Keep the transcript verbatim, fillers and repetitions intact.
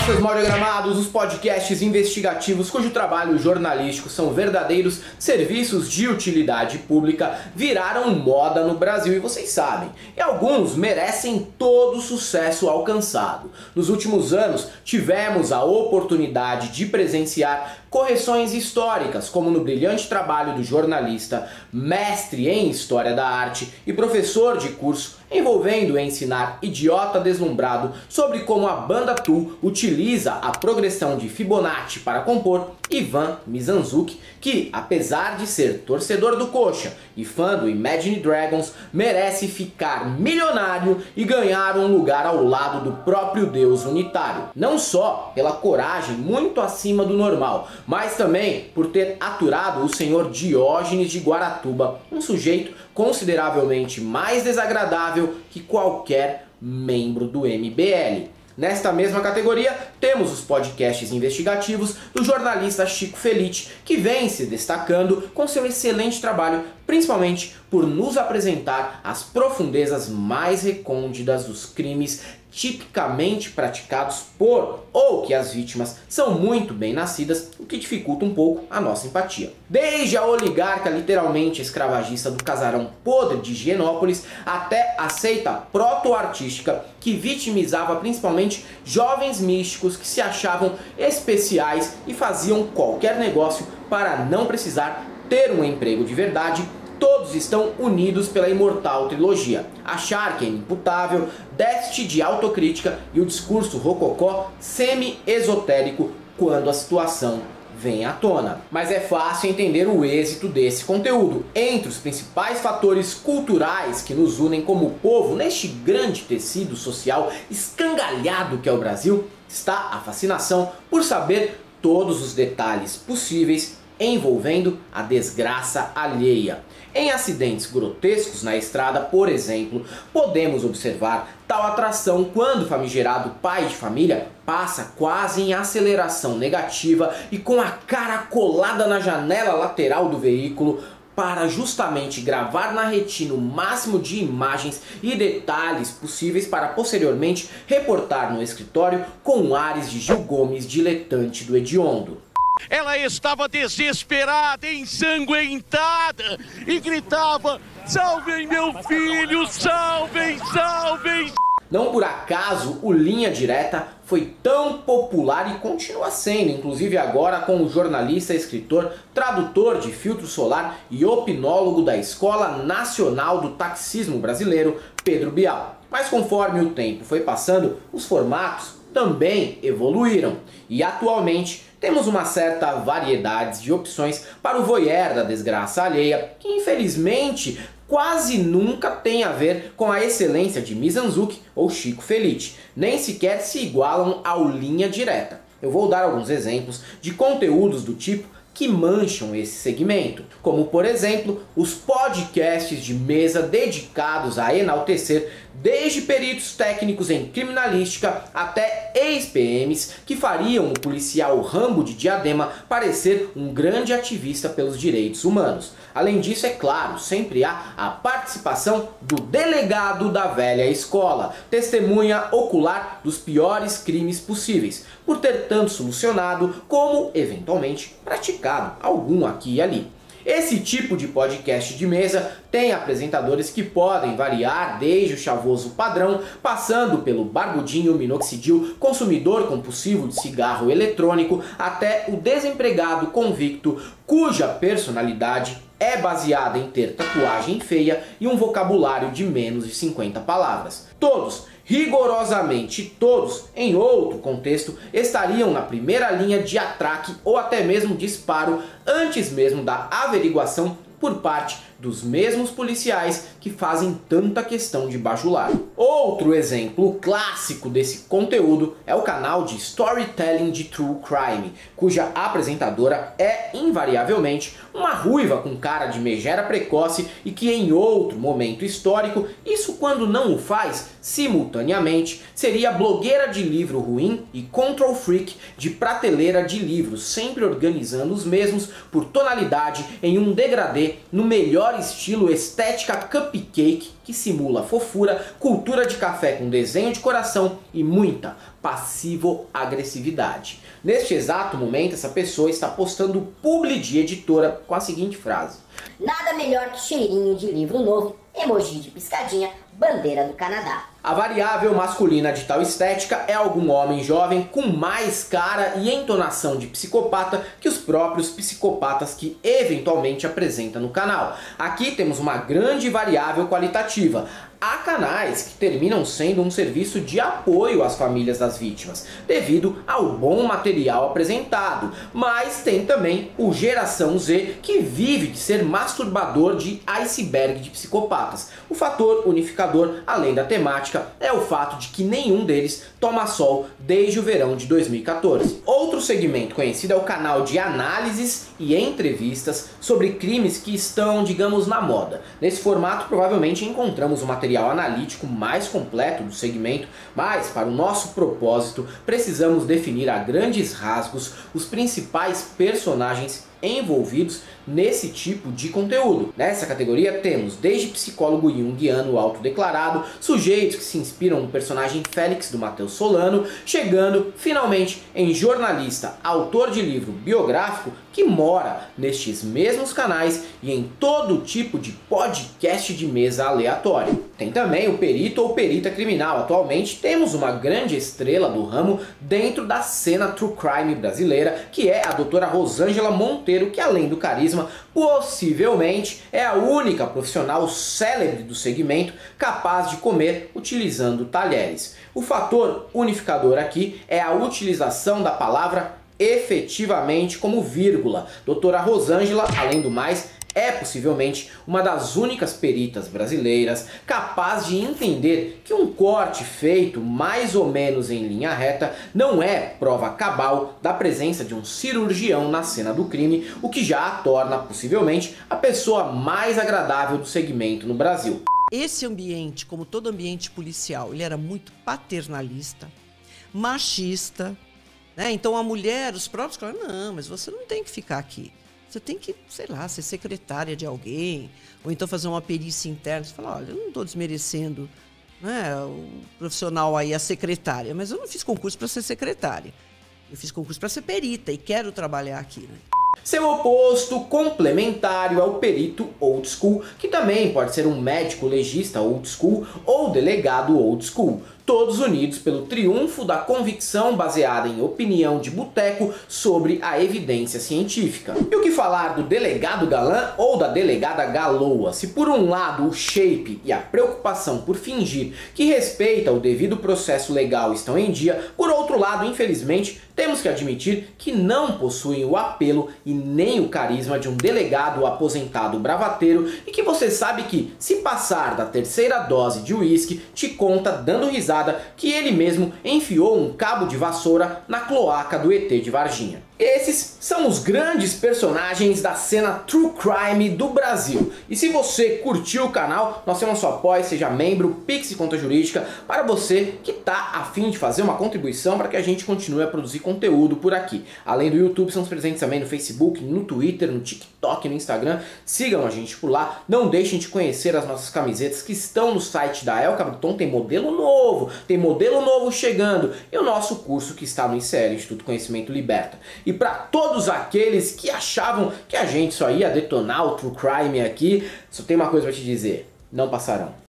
seus mal diagramados, os podcasts investigativos cujo trabalho jornalístico são verdadeiros serviços de utilidade pública viraram moda no Brasil e vocês sabem, e alguns merecem todo o sucesso alcançado. Nos últimos anos tivemos a oportunidade de presenciar correções históricas, como no brilhante trabalho do jornalista, mestre em História da Arte e professor de curso envolvendo ensinar idiota deslumbrado sobre como a banda Tool utiliza a progressão de Fibonacci para compor, Ivan Mizanzuki, que apesar de ser torcedor do Coxa e fã do Imagine Dragons, merece ficar milionário e ganhar um lugar ao lado do próprio Deus unitário. Não só pela coragem muito acima do normal, mas também por ter aturado o senhor Diógenes de Guaratuba, um sujeito consideravelmente mais desagradável que qualquer membro do M B L. Nesta mesma categoria, temos os podcasts investigativos do jornalista Chico Felitti, que vem se destacando com seu excelente trabalho, principalmente por nos apresentar as profundezas mais recônditas dos crimes tipicamente praticados por ou que as vítimas são muito bem nascidas, o que dificulta um pouco a nossa empatia. Desde a oligarca literalmente escravagista do casarão podre de Higienópolis até a seita proto-artística que vitimizava principalmente jovens místicos que se achavam especiais e faziam qualquer negócio para não precisar ter um emprego de verdade. Todos estão unidos pela imortal trilogia: achar que é inimputável, déficit de autocrítica e o discurso rococó semi-esotérico quando a situação vem à tona. Mas é fácil entender o êxito desse conteúdo. Entre os principais fatores culturais que nos unem como povo neste grande tecido social escangalhado que é o Brasil, está a fascinação por saber todos os detalhes possíveis envolvendo a desgraça alheia. Em acidentes grotescos na estrada, por exemplo, podemos observar tal atração quando o famigerado pai de família passa quase em aceleração negativa e com a cara colada na janela lateral do veículo para justamente gravar na retina o máximo de imagens e detalhes possíveis para posteriormente reportar no escritório com ares de Gil Gomes, diletante do hediondo. Ela estava desesperada, ensanguentada e gritava: salvem meu filho, salvem, salvem! Não por acaso o Linha Direta foi tão popular e continua sendo, inclusive agora com o jornalista, escritor, tradutor de filtro solar e opinólogo da Escola Nacional do Taxismo Brasileiro, Pedro Bial. Mas conforme o tempo foi passando, os formatos também evoluíram e atualmente temos uma certa variedade de opções para o voyeur da desgraça alheia, que infelizmente quase nunca tem a ver com a excelência de Mizanzuki ou Chico Felitti, nem sequer se igualam ao Linha Direta. Eu vou dar alguns exemplos de conteúdos do tipo que mancham esse segmento, como por exemplo os podcasts de mesa dedicados a enaltecer desde peritos técnicos em criminalística até ex-P Ms que fariam o policial Rambo de Diadema parecer um grande ativista pelos direitos humanos. Além disso, é claro, sempre há a participação do delegado da velha escola, testemunha ocular dos piores crimes possíveis, por ter tanto solucionado como, eventualmente, praticado algum aqui e ali. Esse tipo de podcast de mesa tem apresentadores que podem variar desde o chavoso padrão, passando pelo barbudinho minoxidil, consumidor compulsivo de cigarro eletrônico, até o desempregado convicto, cuja personalidade é baseada em ter tatuagem feia e um vocabulário de menos de cinquenta palavras. Todos, rigorosamente todos, em outro contexto, estariam na primeira linha de atraque ou até mesmo disparo antes mesmo da averiguação por parte dos mesmos policiais que fazem tanta questão de bajular. Outro exemplo clássico desse conteúdo é o canal de Storytelling de True Crime, cuja apresentadora é invariavelmente uma ruiva com cara de megera precoce e que em outro momento histórico, isso quando não o faz simultaneamente, seria blogueira de livro ruim e control freak de prateleira de livros, sempre organizando os mesmos por tonalidade em um degradê no melhor melhor estilo estética cupcake que simula fofura, cultura de café com desenho de coração e muita passivo-agressividade. Neste exato momento, essa pessoa está postando publi de editora com a seguinte frase: nada melhor que cheirinho de livro novo, emoji de piscadinha, bandeira do Canadá. A variável masculina de tal estética é algum homem jovem com mais cara e entonação de psicopata que os próprios psicopatas que eventualmente apresenta no canal. Aqui temos uma grande variável qualitativa. Há canais que terminam sendo um serviço de apoio às famílias das vítimas, devido ao bom material apresentado, mas tem também o Geração Z, que vive de ser masturbador de iceberg de psicopatas. O fator unificador, além da temática, é o fato de que nenhum deles toma sol desde o verão de dois mil e quatorze. Outro segmento conhecido é o canal de análises e entrevistas sobre crimes que estão, digamos, na moda. Nesse formato, provavelmente encontramos o material analítico mais completo do segmento, mas para o nosso propósito precisamos definir a grandes rasgos os principais personagens envolvidos nesse tipo de conteúdo. Nessa categoria temos desde psicólogo junguiano autodeclarado, sujeitos que se inspiram no personagem Félix do Matheus Solano, chegando finalmente em jornalista, autor de livro biográfico que mora nestes mesmos canais e em todo tipo de podcast de mesa aleatório. Tem também o perito ou perita criminal. Atualmente temos uma grande estrela do ramo dentro da cena true crime brasileira, que é a doutora Rosângela Monteiro, que além do carisma, possivelmente é a única profissional célebre do segmento capaz de comer utilizando talheres. O fator unificador aqui é a utilização da palavra efetivamente como vírgula. Doutora Rosângela, além do mais, é possivelmente uma das únicas peritas brasileiras capaz de entender que um corte feito mais ou menos em linha reta não é prova cabal da presença de um cirurgião na cena do crime, o que já a torna possivelmente a pessoa mais agradável do segmento no Brasil. Esse ambiente, como todo ambiente policial, ele era muito paternalista, machista, né? Então a mulher, os próprios falaram, não, mas você não tem que ficar aqui. Você tem que, sei lá, ser secretária de alguém, ou então fazer uma perícia interna. Você fala, olha, eu não estou desmerecendo, né, o profissional aí, a secretária, mas eu não fiz concurso para ser secretária. Eu fiz concurso para ser perita e quero trabalhar aqui, né? Seu oposto complementário é o perito old school, que também pode ser um médico legista old school ou delegado old school. Todos unidos pelo triunfo da convicção baseada em opinião de boteco sobre a evidência científica. E o que falar do delegado galã ou da delegada galoa? Se por um lado o shape e a preocupação por fingir que respeita o devido processo legal estão em dia, por outro lado, infelizmente, temos que admitir que não possuem o apelo e nem o carisma de um delegado aposentado bravateiro e que você sabe que, se passar da terceira dose de uísque, te conta dando risada que ele mesmo enfiou um cabo de vassoura na cloaca do E T de Varginha. Esses são os grandes personagens da cena true crime do Brasil. E se você curtiu o canal, nós temos nosso apoio, seja membro, Pix e conta jurídica, para você que está a fim de fazer uma contribuição para que a gente continue a produzir conteúdo por aqui. Além do YouTube, estamos presentes também no Facebook, no Twitter, no TikTok, no Instagram. Sigam a gente por lá. Não deixem de conhecer as nossas camisetas que estão no site da El Capiton. Tem modelo novo, tem modelo novo chegando. E o nosso curso que está no I C L, Instituto Conhecimento Liberta. E para todos aqueles que achavam que a gente só ia detonar o true crime aqui, só tem uma coisa para te dizer: não passarão.